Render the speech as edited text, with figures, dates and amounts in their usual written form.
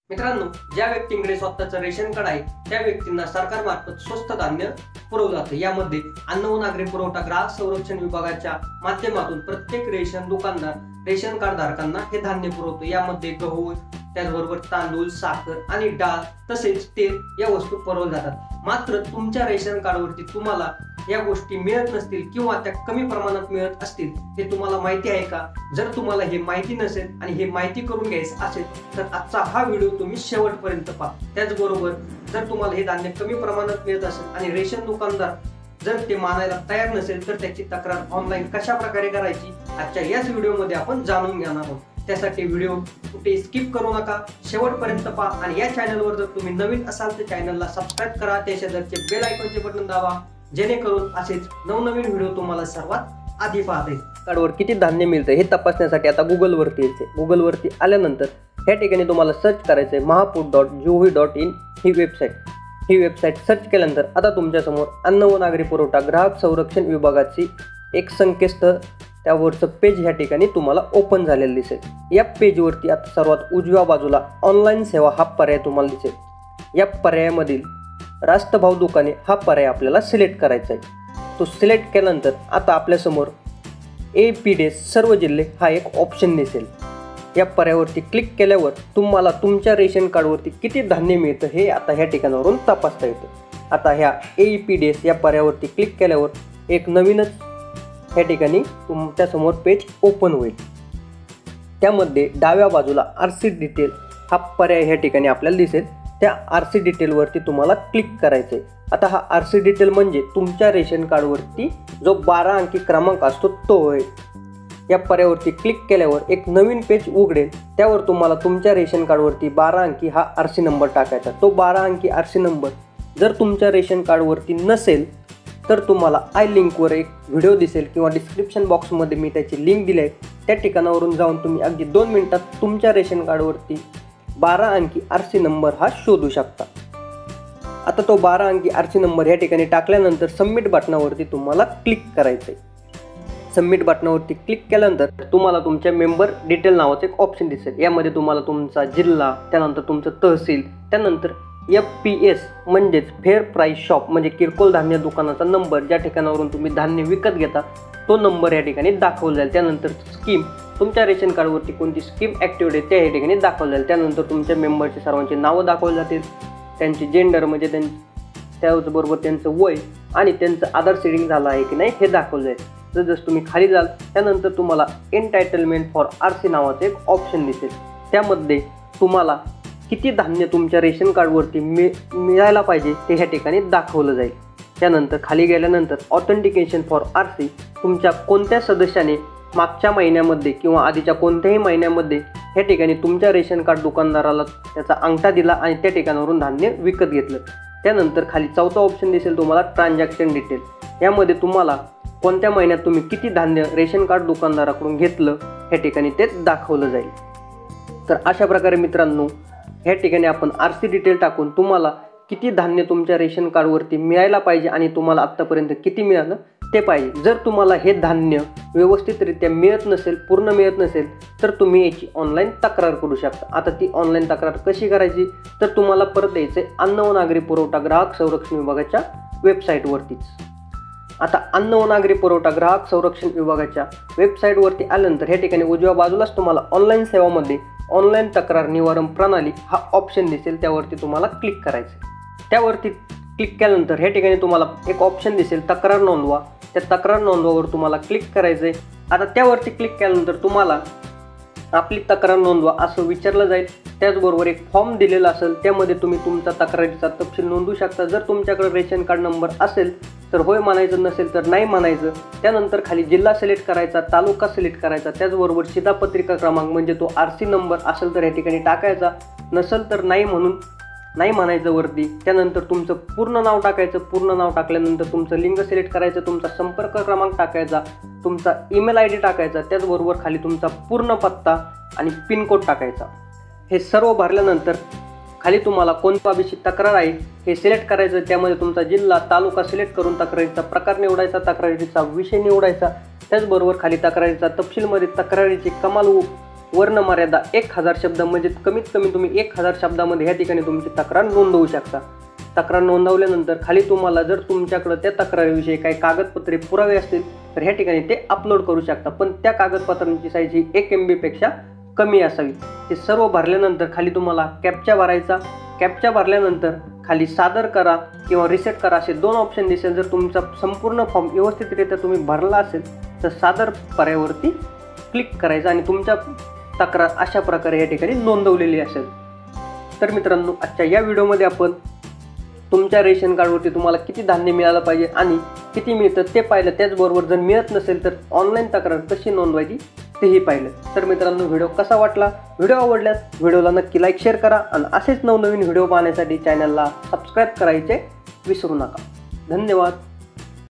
मित्रांनो, ज्या व्यक्तींकडे स्वतःचं रेशन कार्ड आहे त्या व्यक्तींना सरकारमार्फत स्वस्त धान्य पुरवलं जातं। यामध्ये अन्न व नागरी पुरवठा ग्राहक संरक्षण विभागाच्या माध्यमातून प्रत्येक रेशन दुकानदार रेशन कार्ड धारकांना हे धान्य पुरवतो। यामध्ये गहू, त्याचबरोबर तांदूळ, साखर आणि डाळ तसेच तेल या वस्तू पुरवल्या जातात। मात्र तुमच्या रेशन कार्डवरती तुम्हाला या गोष्टी मिळत नसतील किंवा त्या कमी प्रमाणात मिळत असतील, हे तुम्हाला माहिती आहे का? जर तुम्हाला हे माहिती नसेल आणि हे माहिती करून घ्यायचं असेल तर आजचा हा व्हिडिओ तुम्ही शेवटपर्यंत पहा। त्याचबरोबर जर तुम्हाला हे धान्य कमी प्रमाणात मिळत असेल आणि रेशन दुकानदार जर ते मानायला तयार नसेल तर त्याची तक्रार ऑनलाईन कशा प्रकारे करायची आजच्या याच व्हिडिओमध्ये आपण जाणून घेणार आहोत। त्यासाठी व्हिडिओ कुठे स्किप करू नका, शेवटपर्यंत पहा आणि या चॅनलवर जर तुम्ही नवीन असाल तर चॅनलला सबस्क्राईब करा, त्या शेजारचे बेल आयकॉनचे बटन दाबा, जेणेकरून असेच नवनवीन व्हिडिओ तुम्हाला सर्वात आधी पाहता येईल। कार्डवर किती धान्य मिळतं हे तपासण्यासाठी आता गुगलवरती यायचे। गुगलवरती आल्यानंतर या ठिकाणी तुम्हाला सर्च करायचं आहे mahaput.gov.in ही वेबसाईट। ही वेबसाईट सर्च केल्यानंतर आता तुमच्यासमोर अन्न व नागरी पुरवठा ग्राहक संरक्षण विभागाची एक संकेतस्थळ त्यावरचं पेज ह्या ठिकाणी तुम्हाला ओपन झालेलं दिसेल। या पेजवरती आता सर्वात उजव्या बाजूला ऑनलाईन सेवा हा पर्याय तुम्हाला दिसेल। या पर्यायामधील रास्तभाव दुकाने हा पर्याय आपल्याला सिलेक्ट करायचा आहे। तो सिलेक्ट केल्यानंतर आता आपल्यासमोर APDS सर्व जिल्हे हा एक ऑप्शन दिसेल। या पर्यायावरती क्लिक केल्यावर तुम्हाला तुमच्या रेशन कार्डवरती किती धान्य मिळतं हे आता ह्या ठिकाणावरून तपासता येतं। आता ह्या APDS या पर्यायावरती क्लिक केल्यावर एक नवीनच ह्या ठिकाणी तुमच्यासमोर पेज ओपन होईल। त्यामध्ये डाव्या बाजूला RC डिटेल हा पर्याय ह्या ठिकाणी आपल्याला दिसेल। त्या RC डिटेलवरती तुम्हाला क्लिक करायचं आहे। आता हा RC डिटेल म्हणजे तुमच्या रेशन कार्डवरती जो 12 अंकी क्रमांक असतो तो होय। या पर्यायावरती क्लिक केल्यावर एक नवीन पेज उघडेल, त्यावर तुम्हाला तुमच्या रेशन कार्डवरती 12 अंकी हा RC नंबर टाकायचा। तो 12 अंकी RC नंबर जर तुमच्या रेशन कार्डवरती नसेल तर तुम्हाला आय लिंकवर एक व्हिडिओ दिसेल किंवा डिस्क्रिप्शन बॉक्समध्ये मी त्याची लिंक दिली आहे, त्या ठिकाणावरून जाऊन तुम्ही अगदी 2 मिनिटात तुमच्या रेशन कार्डवरती 12 अंकी RC नंबर हा शोधू शकता। आता तो 12 अंकी RC नंबर या ठिकाणी टाकल्यानंतर सबमिट बटनावरती तुम्हाला क्लिक करायचं आहे। सबमिट बटनावरती क्लिक केल्यानंतर तुम्हाला तुमच्या मेंबर डिटेल नावाचं एक ऑप्शन दिसेल। यामध्ये तुम्हाला तुमचा जिल्हा, त्यानंतर तुमचं तहसील, त्यानंतर FPS म्हणजेच फेअर प्राईस शॉप म्हणजे किरकोळ धान्य दुकानाचा नंबर, ज्या ठिकाणावरून तुम्ही धान्य विकत घेता तो नंबर या ठिकाणी दाखवला जाईल। त्यानंतर स्कीम, तुमच्या रेशन कार्डवरती कोणती स्कीम ॲक्टिव्ह आहे त्या या ठिकाणी दाखवलं जाईल। त्यानंतर तुमच्या मेंबरचे सर्वांची नावं दाखवली जातील, त्यांची जेंडर म्हणजे त्याचबरोबर त्यांचं वय आणि त्यांचं आधार सीडिंग झालं आहे की नाही हे दाखवलं जाईल। जसं तुम्ही खाली जाल त्यानंतर तुम्हाला एनटायटलमेंट फॉर RC नावाचं एक ऑप्शन दिसेल। त्यामध्ये तुम्हाला किती धान्य तुमच्या रेशन कार्डवरती मिळायला पाहिजे ते ह्या ठिकाणी दाखवलं जाईल। त्यानंतर खाली गेल्यानंतर ऑथेंटिकेशन फॉर RC, तुमच्या कोणत्या सदस्याने मागच्या महिन्यामध्ये किंवा आधीच्या कोणत्याही महिन्यामध्ये ह्या ठिकाणी तुमच्या रेशन कार्ड दुकानदाराला त्याचा अंगठा दिला आणि त्या ठिकाणावरून धान्य विकत घेतलं। त्यानंतर खाली चौथा ऑप्शन दिसेल तुम्हाला ट्रान्झॅक्शन डिटेल। यामध्ये तुम्हाला कोणत्या महिन्यात तुम्ही किती धान्य रेशन कार्ड दुकानदाराकडून घेतलं ह्या ठिकाणी ते दाखवलं जाईल। तर अशा प्रकारे मित्रांनो ह्या ठिकाणी आपण RC डिटेल टाकून तुम्हाला किती धान्य तुमच्या रेशन कार्डवरती मिळायला पाहिजे आणि तुम्हाला आत्तापर्यंत किती मिळालं ते पाहिजे। जर तुम्हाला हे धान्य व्यवस्थितरित्या मिळत नसेल, पूर्ण मिळत नसेल तर तुम्ही याची ऑनलाईन तक्रार करू शकता। आता ती ऑनलाईन तक्रार कशी करायची तर तुम्हाला परत यायचं आहे अन्न व नागरी पुरवठा ग्राहक संरक्षण विभागाच्या वेबसाईटवरतीच। आता अन्न व नागरी पुरवठा ग्राहक संरक्षण विभागाच्या वेबसाईटवरती आल्यानंतर ह्या ठिकाणी उजव्या बाजूलाच तुम्हाला ऑनलाईन सेवामध्ये ऑनलाईन तक्रार निवारण प्रणाली हा ऑप्शन दिसेल, त्यावरती तुम्हाला क्लिक करायचं। त्यावरती क्लिक केल्यानंतर ह्या ठिकाणी तुम्हाला एक ऑप्शन दिसेल तक्रार नोंदवा। त्या तक्रार नोंदवावर तुम्हाला क्लिक करायचं आहे। आता त्यावरती क्लिक केल्यानंतर तुम्हाला आपली तक्रार नोंदवा असं विचारलं जाईल। त्याचबरोबर एक फॉर्म दिलेला असेल, त्यामध्ये तुम्ही तुमचा तक्रारीचा तपशील नोंदवू शकता। जर तुमच्याकडे रेशन कार्ड नंबर असेल तर होय म्हणायचं, नसेल तर नाही म्हणायचं। त्यानंतर खाली जिल्हा सिलेक्ट करायचा, तालुका सिलेक्ट करायचा, त्याचबरोबर शिधापत्रिका क्रमांक म्हणजे तो RC नंबर असेल तर या ठिकाणी टाकायचा, नसेल तर नाही म्हणायचं वरती। त्यानंतर तुमचं पूर्ण नाव टाकायचं, पूर्ण नाव टाकल्यानंतर तुमचं लिंग सिलेक्ट करायचं, तुमचा संपर्क क्रमांक टाकायचा, तुमचा ईमेल ID टाकायचा, त्याचबरोबर खाली तुमचा पूर्ण पत्ता आणि पिनकोड टाकायचा। हे सर्व भरल्यानंतर खाली तुम्हाला कोणत्या बाबीची तक्रार आहे हे सिलेक्ट करायचं। त्यामध्ये तुमचा जिल्हा, तालुका सिलेक्ट करून तक्रारीचा प्रकार निवडायचा, तक्रारीचा विषय निवडायचा, त्याचबरोबर खाली तक्रारीचा तपशीलमध्ये तक्रारीची कमाल वर्ण मर्यादा 1000 शब्द म्हणजे कमीत कमी तुम्ही 1000 शब्दामध्ये ह्या ठिकाणी तुमची तक्रार नोंदवू शकता। तक्रार नोंदवल्यानंतर खाली तुम्हाला जर तुमच्याकडे त्या तक्रारीविषयी काही कागदपत्रे पुरावे असतील तर ह्या ठिकाणी ते अपलोड करू शकता, पण त्या कागदपत्रांची साईज ही 1 MB पेक्षा कमी असावी। ते सर्व भरल्यानंतर खाली तुम्हाला कॅप्चा भरायचा। कॅप्चा भरल्यानंतर खाली सादर करा किंवा रिसेट करा असे 2 ऑप्शन दिसेल। जर तुमचा संपूर्ण फॉर्म व्यवस्थितरित्या तुम्ही भरला असेल तर सादर पर्यायावरती क्लिक करायचं आणि तुमच्या तक्रार अशा प्रकारे या ठिकाणी नोंदवलेली असेल। तर मित्रांनो, आजच्या या व्हिडिओमध्ये आपण तुमच्या रेशन कार्डवरती तुम्हाला किती धान्य मिळालं पाहिजे आणि किती मिळतं ते पाहिलं। त्याचबरोबर जर मिळत नसेल तर ऑनलाईन तक्रार कशी नोंदवायची तेही पाहिलं। तर मित्रांनो, व्हिडिओ कसा वाटला? व्हिडिओ आवडल्यास व्हिडिओला नक्की लाईक शेअर करा आणि असेच नवनवीन व्हिडिओ पाहण्यासाठी चॅनलला सबस्क्राईब करायचे विसरू नका। धन्यवाद।